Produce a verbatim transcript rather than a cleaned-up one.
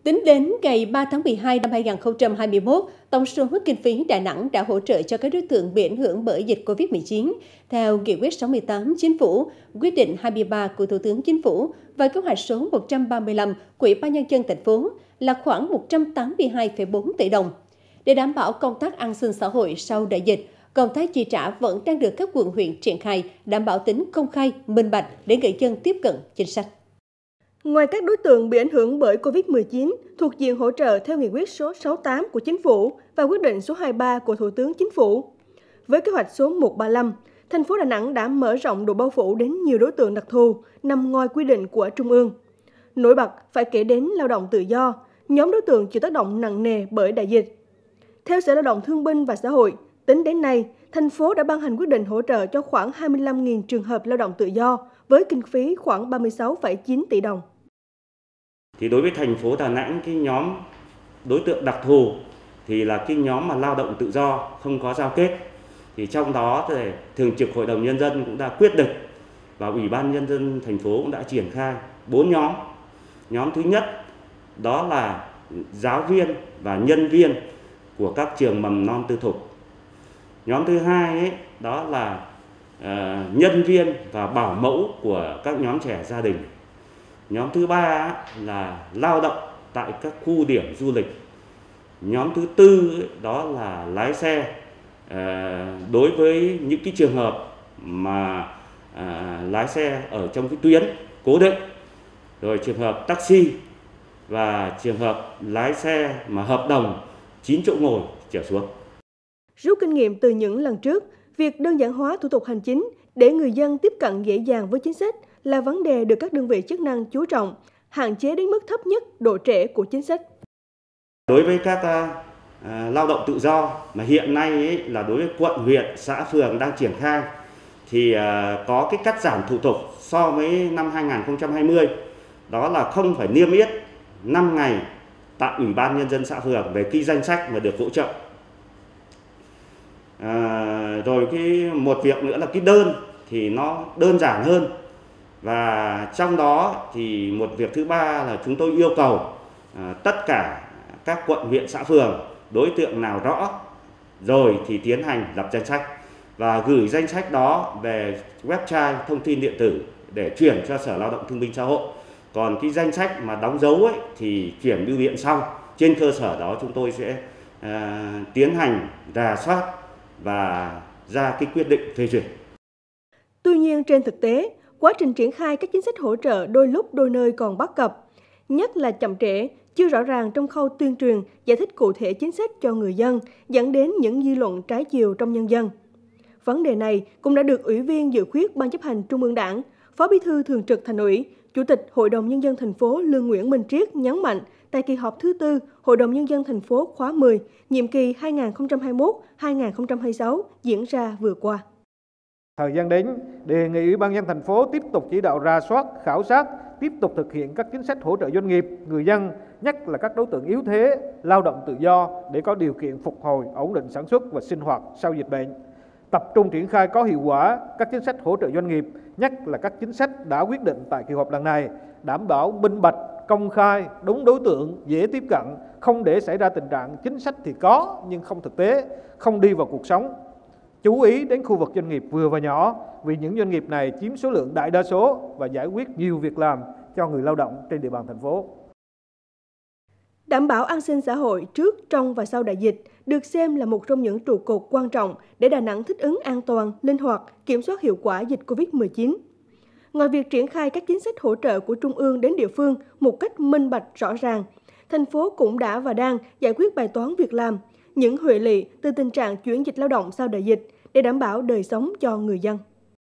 Tính đến ngày ba tháng mười hai năm hai nghìn không trăm hai mươi mốt, tổng số kinh phí Đà Nẵng đã hỗ trợ cho các đối tượng bị ảnh hưởng bởi dịch Covid mười chín theo Nghị quyết sáu mươi tám Chính phủ, quyết định hai mươi ba của Thủ tướng Chính phủ và kế hoạch số một trăm ba mươi lăm của Ủy ban Nhân dân thành phố là khoảng một trăm tám mươi hai phẩy bốn tỷ đồng. Để đảm bảo công tác an sinh xã hội sau đại dịch, công tác chi trả vẫn đang được các quận huyện triển khai, đảm bảo tính công khai, minh bạch để người dân tiếp cận chính sách. Ngoài các đối tượng bị ảnh hưởng bởi Covid mười chín thuộc diện hỗ trợ theo Nghị quyết số sáu mươi tám của Chính phủ và quyết định số hai mươi ba của Thủ tướng Chính phủ, với kế hoạch số một trăm ba mươi lăm, thành phố Đà Nẵng đã mở rộng độ bao phủ đến nhiều đối tượng đặc thù nằm ngoài quy định của Trung ương. Nổi bật phải kể đến lao động tự do, nhóm đối tượng chịu tác động nặng nề bởi đại dịch. Theo Sở Lao động Thương binh và Xã hội, tính đến nay, thành phố đã ban hành quyết định hỗ trợ cho khoảng hai mươi lăm nghìn trường hợp lao động tự do với kinh phí khoảng ba mươi sáu phẩy chín tỷ đồng. Thì đối với thành phố Đà Nẵng, cái nhóm đối tượng đặc thù thì là cái nhóm mà lao động tự do không có giao kết. Thì trong đó thì Thường trực Hội đồng Nhân dân cũng đã quyết định và Ủy ban Nhân dân thành phố cũng đã triển khai bốn nhóm. Nhóm thứ nhất đó là giáo viên và nhân viên của các trường mầm non tư thục. Nhóm thứ hai ấy, đó là uh, nhân viên và bảo mẫu của các nhóm trẻ gia đình. Nhóm thứ ba là lao động tại các khu điểm du lịch. Nhóm thứ tư đó là lái xe. Đối với những cái trường hợp mà lái xe ở trong cái tuyến cố định, rồi trường hợp taxi và trường hợp lái xe mà hợp đồng chín chỗ ngồi trở xuống. Rút kinh nghiệm từ những lần trước, việc đơn giản hóa thủ tục hành chính để người dân tiếp cận dễ dàng với chính sách là vấn đề được các đơn vị chức năng chú trọng, hạn chế đến mức thấp nhất độ trễ của chính sách. Đối với các uh, lao động tự do mà hiện nay ấy, là đối với quận, huyện, xã, phường đang triển khai thì uh, có cái cắt giảm thủ tục so với năm hai nghìn không trăm hai mươi, đó là không phải niêm yết năm ngày tại Ủy ban Nhân dân xã phường về cái danh sách mà được hỗ trợ. À, rồi cái một việc nữa là cái đơn thì nó đơn giản hơn. Và trong đó thì một việc thứ ba là chúng tôi yêu cầu à, tất cả các quận, huyện, xã, phường đối tượng nào rõ rồi thì tiến hành lập danh sách và gửi danh sách đó về website thông tin điện tử để chuyển cho Sở Lao động Thương binh Xã hội. Còn cái danh sách mà đóng dấu ấy thì chuyển bưu điện xong, trên cơ sở đó chúng tôi sẽ à, tiến hành rà soát và ra cái quyết định phê duyệt. Tuy nhiên trên thực tế, quá trình triển khai các chính sách hỗ trợ đôi lúc đôi nơi còn bất cập, nhất là chậm trễ, chưa rõ ràng trong khâu tuyên truyền, giải thích cụ thể chính sách cho người dân, dẫn đến những dư luận trái chiều trong nhân dân. Vấn đề này cũng đã được Ủy viên dự khuyết Ban chấp hành Trung ương Đảng, Phó Bí thư Thường trực Thành ủy, Chủ tịch Hội đồng Nhân dân thành phố Lương Nguyễn Minh Triết nhấn mạnh tại kỳ họp thứ tư Hội đồng Nhân dân thành phố khóa mười, nhiệm kỳ hai nghìn không trăm hai mươi mốt đến hai nghìn không trăm hai mươi sáu diễn ra vừa qua. Thời gian đến, đề nghị Ủy ban nhân dân thành phố tiếp tục chỉ đạo rà soát, khảo sát, tiếp tục thực hiện các chính sách hỗ trợ doanh nghiệp, người dân, nhất là các đối tượng yếu thế, lao động tự do để có điều kiện phục hồi, ổn định sản xuất và sinh hoạt sau dịch bệnh. Tập trung triển khai có hiệu quả các chính sách hỗ trợ doanh nghiệp, nhất là các chính sách đã quyết định tại kỳ họp lần này, đảm bảo minh bạch, công khai, đúng đối tượng, dễ tiếp cận, không để xảy ra tình trạng chính sách thì có nhưng không thực tế, không đi vào cuộc sống. Chú ý đến khu vực doanh nghiệp vừa và nhỏ vì những doanh nghiệp này chiếm số lượng đại đa số và giải quyết nhiều việc làm cho người lao động trên địa bàn thành phố. Đảm bảo an sinh xã hội trước, trong và sau đại dịch được xem là một trong những trụ cột quan trọng để Đà Nẵng thích ứng an toàn, linh hoạt, kiểm soát hiệu quả dịch Covid mười chín. Ngoài việc triển khai các chính sách hỗ trợ của Trung ương đến địa phương một cách minh bạch rõ ràng, thành phố cũng đã và đang giải quyết bài toán việc làm, những huệ lụy từ tình trạng chuyển dịch lao động sau đại dịch để đảm bảo đời sống cho người dân.